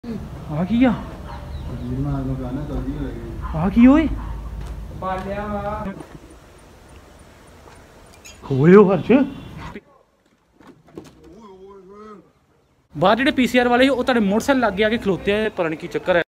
आ की ओए हर्ष बाहर जो पीसीआर वाले वो मोटरसाइकिल लागे आके खलोते हैं, पता नहीं की चक्कर है।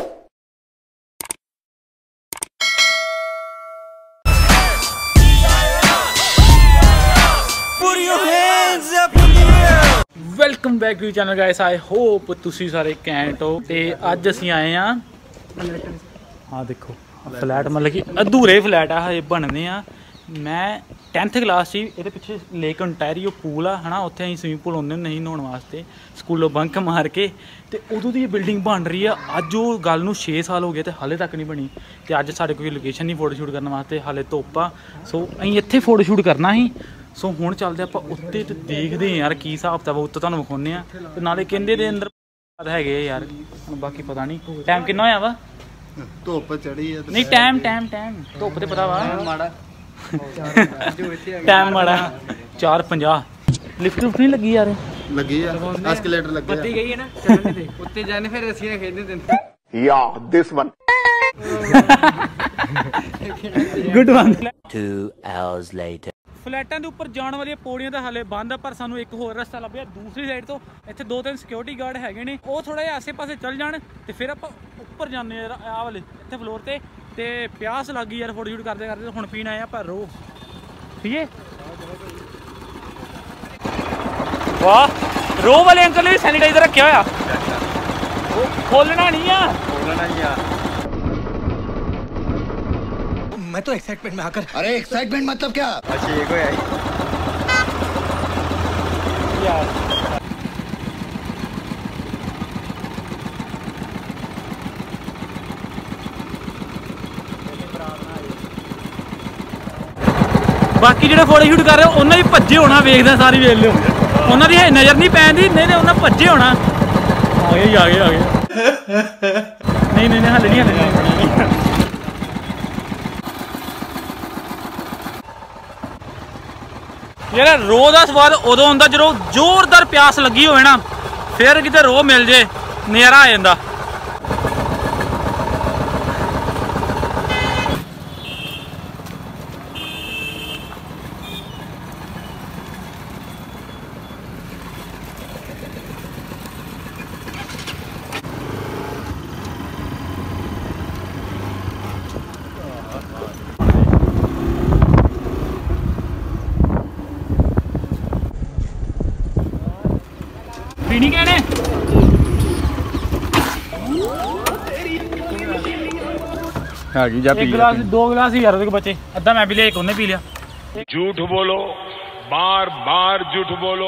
Welcome back to channel guys, I hope तुसी सारे कैंट हो। ते अज असी आए हैं, हाँ देखो फ्लैट मतलब कि अधूरे फ्लैट है हजे बनने आ। मैं 10th क्लास से ये पिछले लेक ओंटारियो पूल है ना, उत्थे असीं स्विमिंग पूल आउंदे नहीं नहाउण वास्ते स्कूलों बंक मार के। ते उदों दी बिल्डिंग बन रही है। अज वो गल नूं 6 साल हो गए तो हाले तक नहीं बनी। तो अज साढ़े कोई लोकेशन नहीं फोटो शूट करने वास्ते, हाले धुप्प आ। सो असीं इत्थे फोटो शूट करना ही। सो हुण चलदे आपां उत्ते ते देखदे यार की हिसाब किताब उत्ते तुहानूं विखाउने आ। ते नाले कहंदे दे अंदर हैगे यार, बाकी पता नहीं टाइम किन्ना होया वा। धुप्प चढ़ी है नहीं टाइम धुप्प ते पता वा माड़ा टाइम माड़ा 4:50। लिफ्ट लुफ्ट नहीं लगी यार? लगी है, एस्केलेटर लग गया, बत्ती गई है ना चलने दे उत्ते जाने फिर रस्सियां खेलने देंगे या this one good one. 2 hours later फ्लैटां दे उपर जाने वाली पौड़ियां तो हाले बंद है, पर सानू एक होर रस्ता लभ्या दूसरी साइड तो। इत्थे 2-3 सिक्योरिटी गार्ड हैगे ने, वो थोड़ा जिहा आसे पासे चल जाण ते फिर आपां उपर जाने यार आ वाले इत्थे फ्लोर ते। ते प्यास लग गई यार फोटो शूट करते करते, हुण पीण आए पर रो ठीक है। वाह रो वाले अंकल ने सैनिटाइजर रखा होया, खोलना नहीं आ मैं तो एक्साइटमेंट में आकर। अरे एक्साइटमेंट मतलब क्या? ये कोई आई यार। बाकी जो फोटो शूट कर रहे हो उन्हें भी भज्जे होना, वेखदा सारी वेख लो उन्होंने दी नज़र नहीं पैंदी, नहीं तो उन्हें भज्जे होना। आ गए नहीं हाले नहीं यार। रो का स्वाद उदों आउंदा जो जोरदार प्यास लगी होवे ना, फिर किते रो मिल जे नज़ारा आ जांदा। पीनी कहने एक गिलास 2 गिलास ही यार बचे, अद्धा मैं भी लिया एक उन्हें पी लिया। झूठ बोलो, बार बार झूठ बोलो।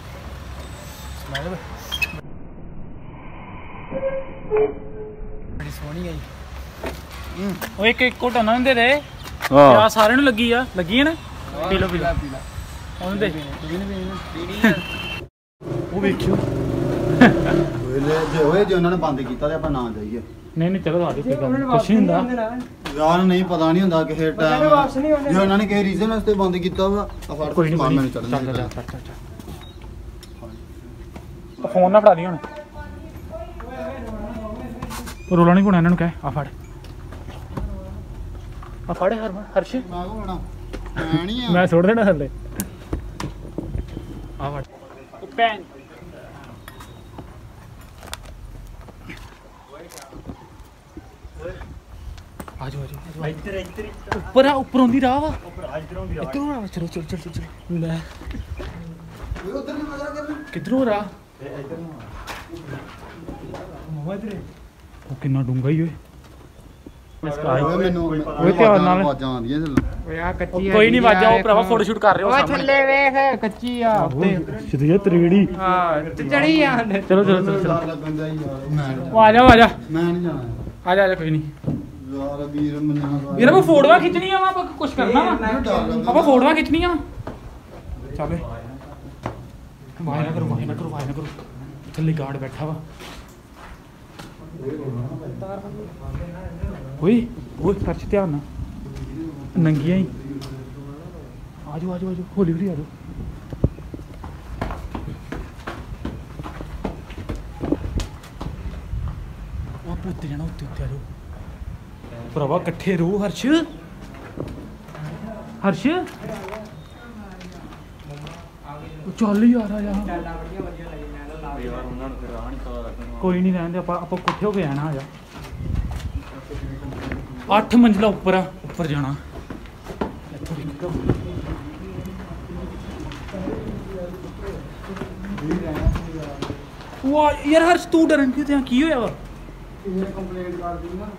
बड़ी सोहनी आई। वो एक घोटा ना दे दे, प्यास सारे नूं लगी है ना। पी लो उन्हें दे वो वेखियो जे उन्होंने बंद किया तो ना जाइए। नहीं चलो आ जाओ, कुछ नहीं हुंदा यार, नहीं पता नहीं हुंदा किसी टाइम जो उन्होंने किसी रीजन वास्ते बंद किया वा। कोई नहीं फोन ना फड़ा दी हुण, रोला नहीं पौना इन्हां नूं। कह आ फड़ हर्ष मैं छोड़ देना थल्ले। आ फड़ पैन आजो ऊपर ऊपर आंदी राह वा, चलो किधरों राह कितना डूंगा ही कोई नहीं वाजा भरावा फोटो शूट कर रहे हो थल्ले वेख कच्ची आ सीधी त्रिवेड़ी चढ़ी आ। चलो आजा मैं नहीं जाना, आजा कोई नहीं यार। फोटोआं खिंचनियां वा, कुछ करना वा, ਆਪਾਂ फोटोआं खिंचनियां। चल वाह ना करो थल्ले गार्ड बैठा वा। ओए खर्च ध्यान ना नंगियां ही। आजो हौली आ जाओ। ਆਪਾਂ ਉੱਤੇ ਜਾਣਾ, ਉੱਤੇ ਉੱਤੇ ਆ ਜਾਓ ਭਰਾਵਾ, ਇਕੱਠੇ ਰਹੋ। ਹਰਸ਼ ਹਰਸ਼ ਚੱਲ ਯਾਰ ਆ ਜਾ। ਕੋਈ ਨਹੀਂ ਰਹਿੰਦੇ, ਆਪਾਂ ਇਕੱਠੇ ਹੋ ਕੇ ਆਣਾ। ਆ ਜਾ 8 ਮੰਜ਼ਿਲਾ ਉੱਪਰ ਆ, ਉੱਪਰ ਜਾਣਾ। ਵਾਹ ਯਾਰ ਹਰਸ਼ ਤੂੰ ਡਰਨ ਕਿਉਂ ਤੇ? ਕੀ ਹੋਇਆ ਵਾ? ਕੰਪਲੇਂਟ ਕਰ ਦੀ ਨਾ।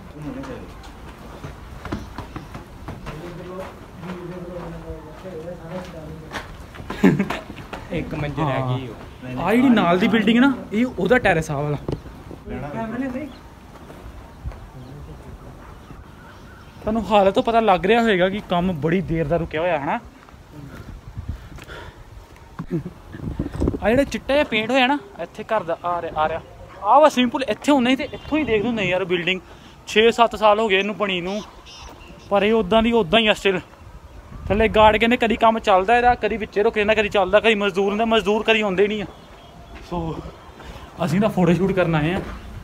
ਇੱਕ ਮੰਜ਼ਿਲ ਹੈਗੀ ਆ ਜਿਹੜੀ ਨਾਲ ਦੀ ਬਿਲਡਿੰਗ ਨਾ, ਇਹ ਉਹਦਾ ਟੈਰੇਸ ਆ ਵਾਲਾ। ਤੁਹਾਨੂੰ ਹਾਲਤ ਤੋਂ ਪਤਾ ਲੱਗ ਰਿਹਾ ਹੋਵੇਗਾ ਕਿ ਕੰਮ ਬੜੀ ਦੇਰ ਦਾ ਰੁਕਿਆ ਹੋਇਆ ਹੈ ਨਾ। ਆ ਜਿਹੜਾ ਚਿੱਟਾ ਜਿਹਾ ਪੇਂਟ ਹੋਇਆ ਨਾ ਇੱਥੇ ਘਰ ਦਾ, ਆ ਰਿਹਾ ਆਹ ਵਾ ਸਵਿਮਿੰਗ ਪੂਲ। ਇੱਥੇ ਹੁੰਦਾ ਹੀ ਤੇ ਇੱਥੋਂ ਹੀ ਦੇਖ ਹੁੰਦੇ ਯਾਰ। ਬਿਲਡਿੰਗ 6-7 ਸਾਲ ਹੋ ਗਏ ਇਹਨੂੰ ਬਣੀ ਨੂੰ, ਪਰ ਇਹ ਉੱਦਾਂ ਦੀ ਉੱਦਾਂ ਹੀ ਆ ਸਟਿਲ। ਥੱਲੇ ਗਾਰਡ ਕਹਿੰਦੇ ਕਦੀ ਕੰਮ ਚੱਲਦਾ ਇਹਦਾ, ਕਦੀ ਵਿੱਚੇ ਰੁਕ ਜਾਂਦਾ, ਕਦੀ ਚੱਲਦਾ, ਕਦੀ ਮਜ਼ਦੂਰ ਹੁੰਦਾ। ਮਜ਼ਦੂਰ ਕਦੀ ਆਉਂਦੇ ਨਹੀਂ ਆ। ਸੋ ਅਸੀਂ ਤਾਂ ਫੋਟੋ ਸ਼ੂਟ ਕਰਨ ਆਏ ਆ।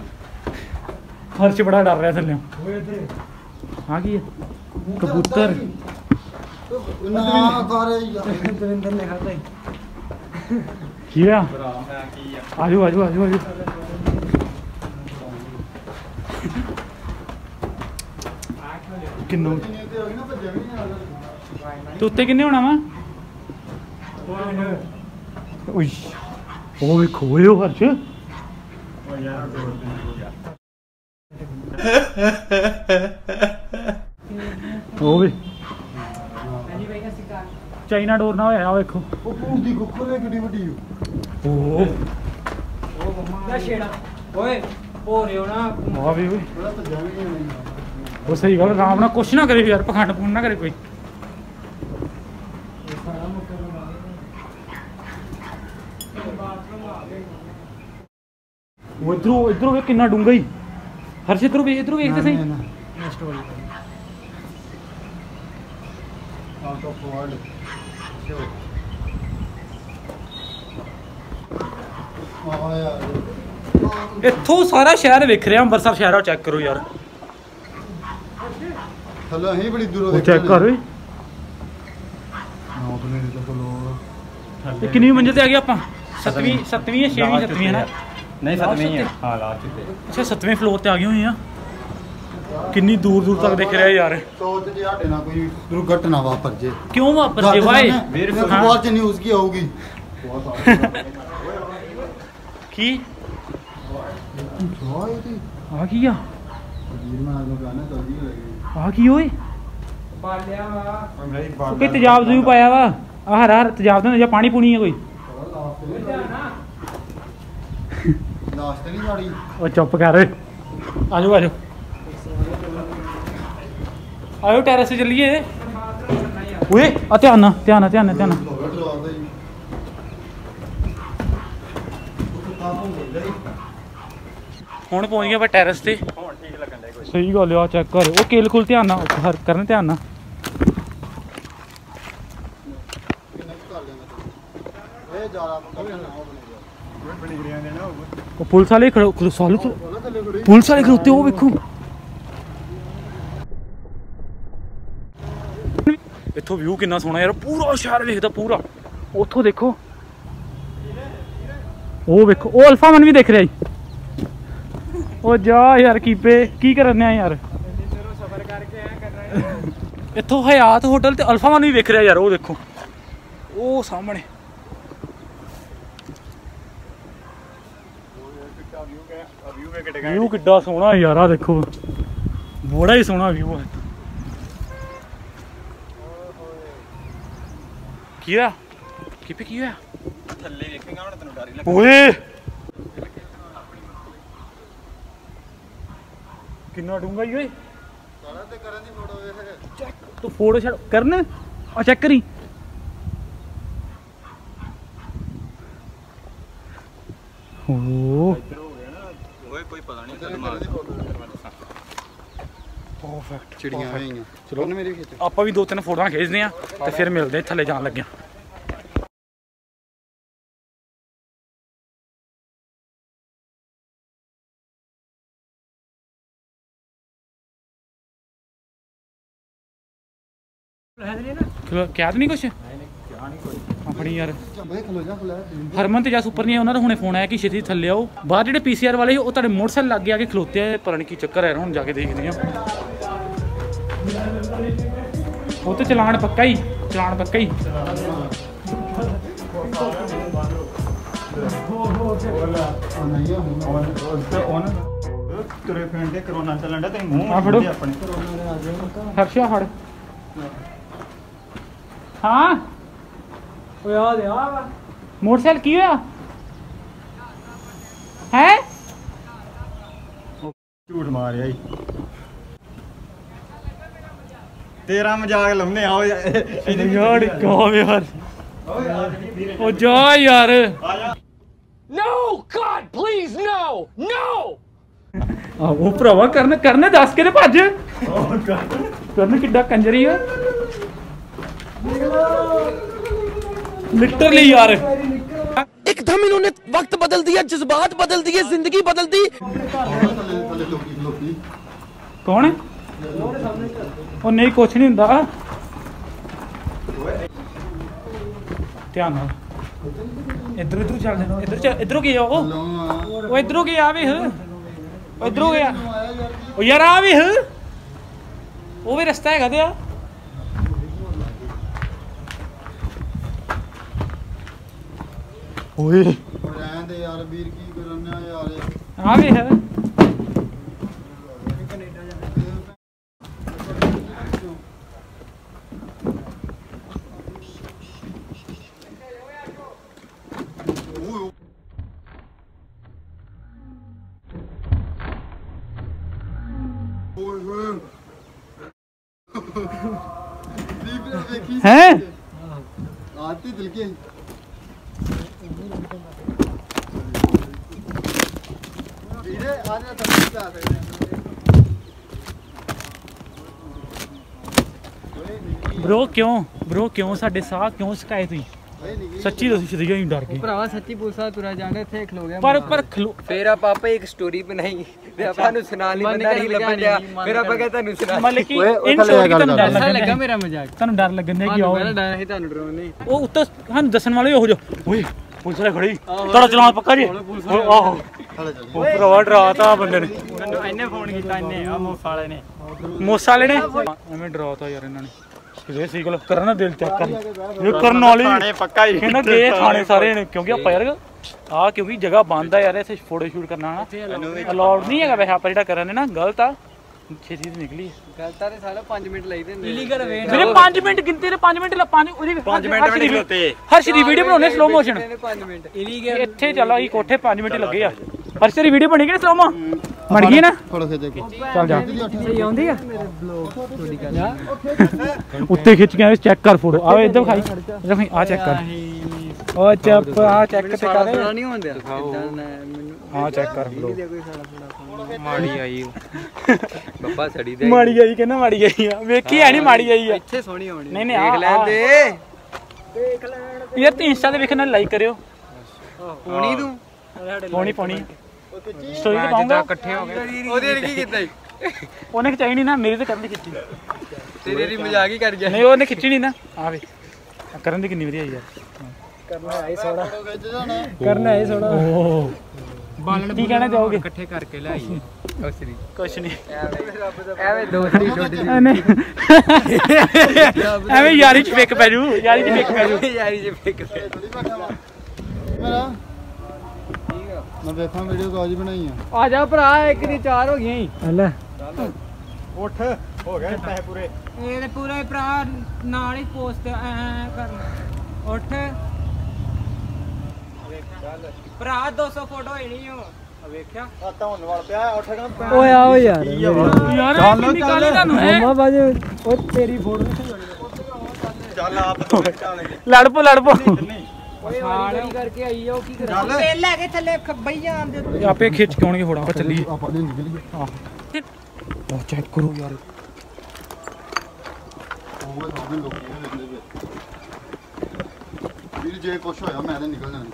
ਹਰਸ਼ ਬੜਾ ਡਰ ਰਿਹਾ ਥੱਲੇ। ਹਾਂ ਕੀ ਹੈ? ਕਬੂਤਰ ਨਾ ਕਰ ਯਾਰ, ਦਵਿੰਦਰ ਨੇ ਖਾਦਾ ਕੀ ਆ? ਆਜੋ ਆਜੋ ਆਜੋ ਆਜੋ। ਕਿੰਨੂ ਤੇ ਉੱਤੇ ਕਿੰਨੇ ਹੋਣਾ ਵਾ? ਓਏ ਉਹ ਵੇਖੋ ਉਹ ਹਰਸ਼। ਉਹ ਵੀ ਚਾਈਨਾ ਡੋਰ ਨਾ ਹੋਇਆ ਵੇਖੋ। ਉਹ ਪੂਰ ਦੀ ਗੁੱਖੋ ਨੇ ਕਿੱਡੀ ਵੱਡੀ ਉਹ ਓਏ ਹੋ ਰਿਓ ਨਾ ਵਾਹ ਵੀ ਓਏ। ਬੜਾ ਭੱਜਿਆ ਵੀ ਨਹੀਂ ਉਹ ਸਹੀ ਗੱਲ, ਆਰਾਮ ਨਾਲ ਕੁਛ ਨਾ ਕਰੇ ਯਾਰ, ਪਖੰਡ ਪੂੰਡ ਨਾ ਕਰੇ ਕੋਈ। ਉਹ ਇਧਰੋਂ ਵੇ ਕਿੰਨਾ ਡੂੰਘਾ ਹੀ। ਹਰਸ਼ ਇਧਰੋਂ ਵੇਖ ਤੇ ਸਹੀ। ਆਊਟ ਆਫ ਵਰਲਡ ਆ ਯਾਰ। ਇੱਥੋਂ ਸਾਰਾ ਸ਼ਹਿਰ ਵਿਖ ਰਿਹਾ, ਅੰਮ੍ਰਿਤਸਰ ਸ਼ਹਿਰ ਆ। ਚੈੱਕ ਕਰੋ ਯਾਰ, ਥੱਲੇ ਅਸੀਂ ਬੜੀ ਦੂਰੋਂ ਉਹ ਚੈੱਕ ਕਰ ਓਏ। ਇਹ ਕਿੰਨੀ ਮੰਜ਼ਿਲ ਤੇ ਆ ਗਏ ਆਪਾਂ? 7ਵੀਂ 6ਵੀਂ 7ਵੀਂ ਹੈ ਨਾ? ਨਹੀਂ 7ਵੀਂ ਹੈ। ਹਾਂ ਲਾਸਟ ਤੇ। ਅੱਛਾ 7ਵੇਂ ਫਲੋਰ ਤੇ ਆ ਗਏ ਹੋਏ ਆ। ਕਿੰਨੀ ਦੂਰ ਦੂਰ ਤੱਕ ਦਿਖ ਰਿਹਾ ਯਾਰ। ਸੋਚ ਜੇ ਸਾਡੇ ਨਾਲ ਕੋਈ ਦੁਰਘਟਨਾ ਵਾਪਰ ਜੇ। ਕਿਉਂ ਵਾਪਰ ਜੇ ਵਾਏ? ਬਹੁਤ ਚ ਨਿਊਜ਼ ਕੀ ਆਊਗੀ? ਕੀ ਆ ਕੀ ਆ? ਆ ਕੀ ਓਏ? ਬਾਲਿਆ ਵਾ ਕੋਈ ਤੇਜ਼ਾਬ ਜ਼ੂ ਪਾਇਆ ਵਾ? ਆਹ ਹਰਾ ਤੇਜ਼ਾਬ ਦਾ ਜਾਂ ਪਾਣੀ ਪੂਣੀ ਹੈ ਕੋਈ? ਲਾਸਟ ਨਹੀਂ ਸਾੜੀ। ਉਹ ਚੁੱਪ ਕਰ ਓਏ। ਆਜੋ ਆਜੋ ਆਜੋ ਟੈਰੇਸ ਤੇ ਚੱਲੀਏ। ਓਏ ਆ ਧਿਆਨ ਨਾਲ ਧਿਆਨ ਨਾਲ ਧਿਆਨ ਨਾਲ ਧਿਆਨ ਨਾਲ। ਹੁਣ ਪਹੁੰਚ ਗਏ ਆਪਾਂ ਟੈਰੇਸ ਤੇ। ਹੁਣ ਠੀਕ ਲੱਗਣ ਡਿਆ ਕੋਈ। ਸਹੀ ਗੱਲ ਆ, ਚੈੱਕ ਕਰ। ਉਹ ਕੇਲ ਖੁੱਲ ਧਿਆਨ ਨਾਲ ਕਰਨ, ਧਿਆਨ ਨਾਲ। ਉਹ ਪੁਲਿਸ ਵਾਲੇ ਪੁਲਿਸ ਵਾਲੇ ਖੜੋਤੇ, ਉਹ ਵੇਖੋ। ਇੱਥੋਂ ਵਿਊ ਕਿੰਨਾ ਸੋਹਣਾ ਯਾਰ, ਪੂਰਾ ਸ਼ਹਿਰ ਵੇਖਦਾ ਪੂਰਾ। ਉੱਥੋਂ ਦੇਖੋ, ਉਹ ਵੇਖੋ, ਉਹ ਅਲਫਾ ਮਨ ਵੀ ਦਿਖ ਰਿਹਾ ਜੀ। ਉਹ ਜਾ ਯਾਰ ਕੀਪੇ, ਕੀ ਕਰਨ ਆ ਯਾਰ? ਸਫਰ ਕਰਕੇ ਆ ਕਰ ਰਹੇ। ਇੱਥੋਂ ਹਯਾਤ ਹੋਟਲ ਤੇ ਅਲਫਾ ਮਨ ਵੀ ਵੇਖ ਰਿਹਾ ਯਾਰ। ਉਹ ਦੇਖੋ, ਉਹ ਸਾਹਮਣੇ ਵਿਊ ਕਿੱਡਾ ਸੋਹਣਾ ਯਾਰ। ਆ ਦੇਖੋ, ਬੜਾ ਹੀ ਸੋਹਣਾ ਵਿਊ ਹੈ। ਕੀ ਹੋਇਆ ਕੀਪੇ? ਕੀ ਹੋਇਆ? ਥੱਲੇ ਵੇਖੇਗਾ ਹੁਣ ਤੈਨੂੰ ਡਰ ਹੀ ਲੱਗ। ਓਏ ਕਿੰਨਾ ਡੂੰਗਾ ਈ ਓਏ। ਤੇ ਕਰਨ ਦੀ ਫੋਟੋ ਵੇਖ। ਚੈੱਕ ਤੂੰ ਫੋਟੋ ਛੱਡ ਕਰਨ। ਆ ਚੈੱਕ ਕਰੀ। ਓ ਓਏ ਕੋਈ ਪਤਾ ਨਹੀਂ ਪਰਫੈਕਟ ਚਿੜੀਆਂ ਆਈਆਂ। ਚਲੋ ਮੇਰੀ ਖਿੱਚ। ਆਪਾਂ ਵੀ 2-3 ਫੋਟੋਆਂ ਖਿੱਚਦੇ ਆ ਤੇ ਫਿਰ ਮਿਲਦੇ ਥੱਲੇ ਜਾਣ ਲੱਗਿਆ। ਕਿਹਾ ਤਾਂ ਨਹੀਂ ਕੁਛ ਆਪਣੀ ਯਾਰ ਬਈ ਖਲੋ ਜਾ ਫਲੈਟ ਹਰਮਨ ਤੇ ਜਸ ਉੱਪਰ ਨਹੀਂ ਆਇਆ, ਉਹਨਾਂ ਦਾ ਹੁਣੇ ਫੋਨ ਆਇਆ ਕਿ ਛੇਤੀ ਥੱਲੇ ਆਓ। ਬਾਹਰ ਜਿਹੜੇ ਪੀਸੀਆਰ ਵਾਲੇ ਸੀ ਉਹ ਤੁਹਾਡੇ ਮੋਟਰਸਾਈਕਲ ਲੱਗ ਕੇ ਆ ਕੇ ਖਲੋਤੇ ਆ, ਪਤਾ ਨਹੀਂ ਕੀ ਚੱਕਰ ਹੈ, ਹੁਣ ਜਾ ਕੇ ਦੇਖਦੇ ਆ। ਉਹ ਤੇ ਚਲਾਨ ਪੱਕਾ ਹੀ, ਚਲਾਨ ਪੱਕਾ ਹੀ। ਨਹੀਂ ਹੁਣ ਤੁਰੇ ਫਿਰਨ ਤੇ ਕਰੋਨਾ ਚੱਲਣ ਦਾ ਤੇ ਮੂੰਹ ਆ ਫੜੋ ਆਪਣੇ ਹਰਸ਼ਾ ਫੜ। ਹਾਂ ਓਏ ਆ ਦੇ ਆ ਮੋਟਰਸਾਈਕਲ ਕੀ ਹੋਇਆ ਹੈ? ਝੂਠ ਮਾਰਿਆ ਈ ਤੇਰਾ ਮਜ਼ਾਕ ਲਾਉਂਦੇ ਆ ਯਾਰ ਕੌਮ ਯਾਰ ਉਹ ਜਾ ਯਾਰ। No, God, please, no, no! ਉਹ ਭਰਾਵਾ ਕਰਨ ਦੱਸ ਕੇ ਤੇ ਭੱਜ। ਕਰਨ ਕਿੱਡਾ ਕੰਜਰੀ ਆ ਲਿਟਰਲੀ ਯਾਰ। एकदम इन्होंने वक्त बदल दिया, जज्बात बदल दिए, जिंदगी बदल दी। ਕੌਣ ਹੈ? ਉਹ ਨਹੀਂ ਕੁਛ ਨਹੀਂ ਹੁੰਦਾ, ਧਿਆਨ ਨਾਲ ਇੱਧਰ ਇੱਧਰ ਚੱਲ ਜਾ, ਇੱਧਰੋਂ ਕੀ ਆ ਉਹ ਇੱਧਰੋਂ ਕੀ ਆ ਵੇਖ, ਇੱਧਰੋਂ ਗਿਆ ਉਹ ਯਾਰ ਆ ਵੇਖ, ਉਹ ਵੀ ਰਸਤਾ ਹੈਗਾ ਤੇ ਆ। ਓਏ ਰਹਿਣ ਦੇ ਯਾਰ ਵੀਰ ਕੀ ਕਰਨਾ ਯਾਰ ਆ ਵੇਖ है आती दिल के धीरे आने तक आ सकते ब्रो क्यों साडे साह क्यों सकाए तुई सच्ची दस छदिया ही डर गई ਭਰਾਵਾ ਸੱਚੀ ਪੁੱਛਾ ਤੁਰਾ ਜਾਣੇ ਇੱਥੇ ਖਲੋ ਗਿਆ पर खलो ਫਿਰ ਆਪਾਂ ਇੱਕ ਸਟੋਰੀ ਬਣਾਈ ਤੇ ਆਪਾਂ ਨੂੰ ਸੁਣਾ ਲਈ ਬੰਦਾ ਨਹੀਂ ਲੱਭਣ ਡਿਆ, ਫਿਰ ਆਪਾਂ ਕਹਿੰਦੇ ਤੁਹਾਨੂੰ ਸੁਣਾ मतलब कि इन शोर की ਤੁਹਾਨੂੰ ਡਰ ਲੱਗਾ ਲੱਗਣ ਮੇਰਾ ਮਜ਼ਾਕ ਤੁਹਾਨੂੰ ਡਰ ਲੱਗਣ ਕਿ ਆਓ ਪਹਿਲਾਂ ਡਰ ਸੀ ਤੁਹਾਨੂੰ ਡਰਾਉਣ ਨਹੀਂ ਉਹ ਉੱਤੇ ਸਾਨੂੰ ਦੱਸਣ ਵਾਲੇ ਹੋ ਜਾ ਓਏ ਪੁਲਿਸ ਵਾਲੇ ਖੜੀ ਤੁਹਾਡਾ ਚਲਾਨ ਪੱਕਾ ਜੀ ਆਹੋ ਉਹ ਭਰਾਵਾ ਡਰਾਤਾ ਬੰਦੇ ਨੇ ਮੈਨੂੰ ਇਹਨੇ ਫੋਨ ਕੀਤਾ ਇਹਨੇ ਆ ਮੋਸ ਵਾਲੇ ਨੇ ਮੋਸਾ ਵਾਲੇ ਨੇ ਐਵੇਂ ਡਰਾਤਾ ਯਾਰ ਇਹਨਾਂ ਨੇ ਕਿਵੇਂ ਸੀਗਲ ਕਰਨ ਦਿਲ ਚੈੱਕ ਕਰ ਇਹ ਕਰਨ ਵਾਲੀ ਥਾਣੇ ਪੱਕਾ ਹੀ ਕਹਿੰਦਾ ਗਏ ਥਾਣੇ ਸਾਰੇ ਨੇ ਕਿਉਂਕਿ ਆਪਾਂ ਯਾਰ ਆ ਕਿਉਂਕਿ ਜਗ੍ਹਾ ਬੰਦ ਆ ਯਾਰ ਇੱਥੇ ਫੋਟੋ ਸ਼ੂਟ ਕਰਨਾ ਨਾ ਅਲਾਉਡ ਨਹੀਂ ਹੈਗਾ ਵੈਸੇ ਆਪਾਂ ਜਿਹੜਾ ਕਰਨ ਨੇ ਨਾ ਗਲਤ ਆ ਛੇਤੀ ਤੇ ਨਿਕਲੀ ਗਲਤਾਂ ਤੇ ਸਾਲਾ 5 ਮਿੰਟ ਲਾਈਦੇ ਨੇ ਇਲੀਗਲ ਵੇ ਮੇਰੇ 5 ਮਿੰਟ ਗਿਣਤੇ ਨੇ 5 ਮਿੰਟ ਲਾ 5 ਮਿੰਟ ਵੀ ਨਹੀਂ ਖਲੋਤੇ ਹਰਸ਼ ਦੀ ਵੀਡੀਓ ਬਣਾਉਣੇ ਸਲੋ ਮੋਸ਼ਨ 5 ਮਿੰਟ ਇਲੀਗਲ ਇੱਥੇ ਚੱਲ ਆਈ ਕੋਠੇ 5 ਮਿੰਟ ਲੱਗੇ ਆ ਹਰਸ਼ ਦੀ ਵੀਡੀਓ ਬਣੀ ਕਿ ਸਲੋ ਮੋ ਬਣ ਗਈ ਨਾ ਫੜੋ ਖਿੱਚ ਕੇ ਚੱਲ ਜਾ ਸਹੀ ਆਉਂਦੀ ਆ ਮੇਰੇ ਬਲੌਗ ਥੋੜੀ ਗੱਲ ਉੱਤੇ ਖਿੱਚ ਕੇ ਚੈੱਕ ਕਰ ਫੋਟੋ ਆਵੇ ਇੱਧਰ ਖਾਈ ਇੱਧਰ ਖਾਈ ਆ ਚੈੱਕ ਕਰ ਉਹ ਚੱਪ ਆ ਚੈੱਕ ਤੇ ਕਰ ਨਹੀਂ ਹੁੰਦੇ ਇਦਾਂ ਮੈਨੂੰ ਆ ਚੈੱਕ ਕਰ ਬ్రో ਕੋਈ ਸਾਲਾ ਮਾੜੀ ਆਈ ਬੱਬਾ ਸੜੀ ਦੇ ਮਾੜੀ ਆਈ ਕਹਿੰਦਾ ਮਾੜੀ ਆਈ ਆ ਵੇਖੀ ਹੈ ਨਹੀਂ ਮਾੜੀ ਆਈ ਆ ਇੱਥੇ ਸੋਹਣੀ ਆਉਣੀ ਨਹੀਂ ਨਹੀਂ ਦੇਖ ਲੈਂਦੇ ਦੇਖ ਲੈਣ ਯਾਰ ਤੇ ਇੰਸਟਾ ਤੇ ਵੇਖਣਾ ਲਾਈਕ ਕਰਿਓ ਪੋਣੀ ਤੂੰ ਪੌਣੀ ਸਟੋਰੀ ਤੇ ਪਾਉਂਗਾ ਇਕੱਠੇ ਹੋ ਗਏ ਉਹਦੇ ਨੇ ਕੀ ਕੀਤਾ ਉਹਨੇ ਖਿਚਾਈ ਨਹੀਂ ਨਾ ਮੇਰੇ ਤੇ ਕਰਨ ਦੀ ਖਿੱਚੀ ਤੇਰੇ ਦੀ ਮਜ਼ਾਕ ਹੀ ਕਰ ਗਿਆ ਨਹੀਂ ਉਹਨੇ ਖਿੱਚੀ ਨਹੀਂ ਨਾ ਆਵੇ ਕਰਨ ਦੀ ਕਿੰਨੀ ਵਧੀਆ ਯਾਰ ਕਰਨਾ ਹੈ ਸੋਣਾ ਖਿੱਚ ਜਾਣਾ ਕਰਨਾ ਹੈ ਸੋਣਾ ਓਹ ਬਾਲਣ ਕੀ ਕਹਿਣਾ ਚਾਹੋਗੇ ਇਕੱਠੇ ਕਰਕੇ ਲਿਆਈਏ ਉਸਰੀ ਕੁਛ ਨਹੀਂ ਐਵੇਂ ਦੋਸਤੀ ਛੋਟੀ ਐਵੇਂ ਯਾਰੀ ਚ ਫਿੱਕ ਪੈ ਜੂ ਯਾਰੀ ਚ ਫਿੱਕ ਪੈ ਜੂ ਯਾਰੀ ਜੇ ਫਿੱਕ ਮੇਰਾ ਮੈਂ ਵੇਖਾਂ ਵੀਡੀਓ ਕਾਜ ਬਣਾਈ ਆ ਆ ਜਾ ਭਰਾ ਇੱਕ ਦੀ 4 ਹੋ ਗਈਆਂ ਹੀ ਲੈ ਉੱਠ ਹੋ ਗਏ ਪੈਸੇ ਪੂਰੇ ਇਹ ਤੇ ਪੂਰਾ ਭਰਾ ਨਾਲ ਹੀ ਪੋਸਟ ਐ ਕਰਨਾ ਉੱਠ ਭਰਾ 200 ਫੋਟੋ ਹੋਣੀ ਓ ਵੇਖਿਆ ਆ ਧੌਣ ਵਾਲ ਪਿਆ ਉੱਠ ਕੇ ਓਏ ਆਓ ਯਾਰ ਯਾਰ ਕਿੰਨੀ ਕਾਲੀ ਤੁਹਾਨੂੰ ਹੈ ਮਾਮਾ ਬਾਜੇ ਉਹ ਤੇਰੀ ਫੋਟੋ ਚੱਲ ਆਪ ਲੜ ਪੋ ਓਏ ਵਾਰੀ ਕਰਕੇ ਆਈ ਆ ਉਹ ਕੀ ਕਰਾਂ ਤੇਲ ਲੈ ਕੇ ਥੱਲੇ ਖੱਬਈ ਜਾਣ ਦੇ ਆਪੇ ਖਿੱਚ ਕੇ ਆਉਣਗੇ ਫੋਟੋ ਆਪਾਂ ਚੱਲੀਏ ਆਪਾਂ ਦੇ ਨਿਕਲੀਏ ਉਹ ਚੈੱਕ ਕਰੋ ਯਾਰ ਉਹ ਸਾਰੇ ਲੋਕੀ ਨੇ ਵੇਖਦੇ ਵੇ ਵੀਰ ਜੇ ਕੁਛ ਹੋਇਆ ਮੈਂ ਤਾਂ ਨਿਕਲ ਜਾਣਾ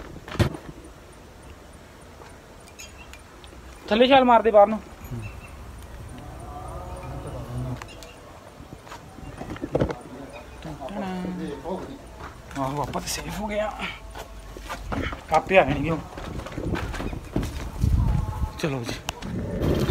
ਥੱਲੇ ਛਾਲ ਮਾਰਦੇ ਬਾਹਰ ਨੂੰ ਆਹੋ ਆਪਾਂ ਤਾਂ ਸੇਫ ਹੋ ਗਿਆ ਆਪੇ ਆਣਗੇ ਚਲੋ ਜੀ